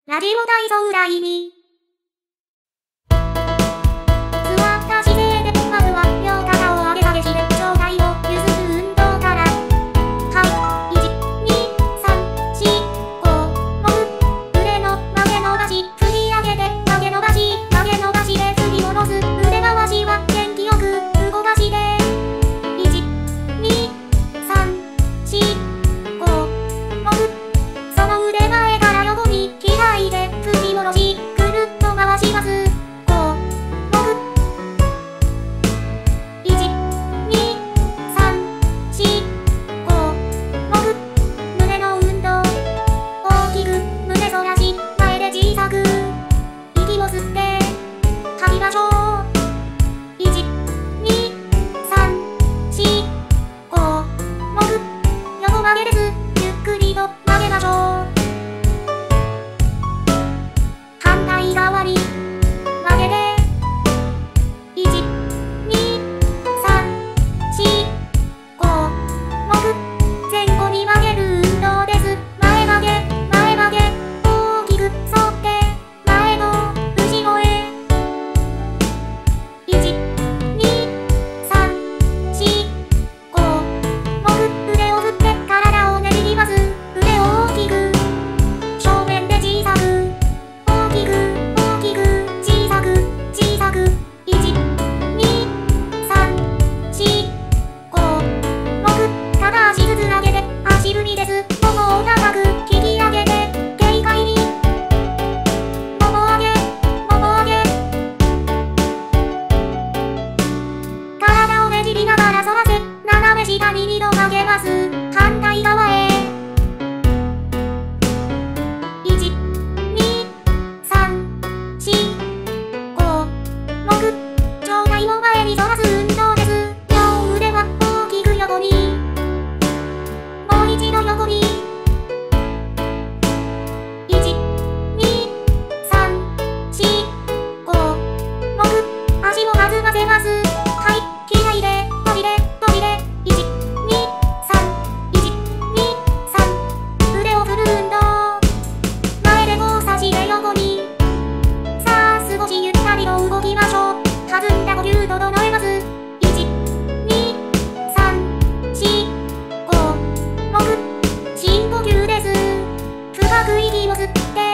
ラジオ体操第2。座った姿勢で、まずは両肩を上げ下げして上体をゆする運動から。はい、1、2、3、4、5、6。腕の曲げ伸ばし、振り上げて曲げ伸ばし、曲げ伸ばしで振り戻す。腕回しは元気よく動かして。1、2、3、4、5、6。その腕前から横に開いて振り戻し、くるっと回します。5、6。1、2、3、4、5、6。胸の運動。大きく胸反らし、前で小さく。息を吸って吐きましょう。1、2、3、4、5、6。横曲げです。ゆっくりと曲げましょう。反対側に曲げて。1、2、3、4、5、6。前後に曲げる運動です。前曲げ、前曲げ。大きく反って前と後ろへ。1、2、3、4、5、6。腕を振って体をねじります。腕を大きく正面で小さく。大きく大きく小さく小さく。1、2、3、4、5、6。片足ずつ上げて足踏みです。ももを高く引き上げて軽快に。もも上げもも上げ。体をねじりながら反らせ、斜め下に2度曲げます。反対側へ。1、2、3、4、5、6。上体を前に反らす運動です。両腕は大きく横に。もう一度横に。1、2、3、4、5、6。足を弾ませます。はい、開いて、閉じて、閉じて。1、2、3、1、2、3。腕を振る運動。前で交差して横に。さあ少しゆったりと動きましょう。弾んだ呼吸整えます。1、2、3、4、5、6。深呼吸です。深く息を吸って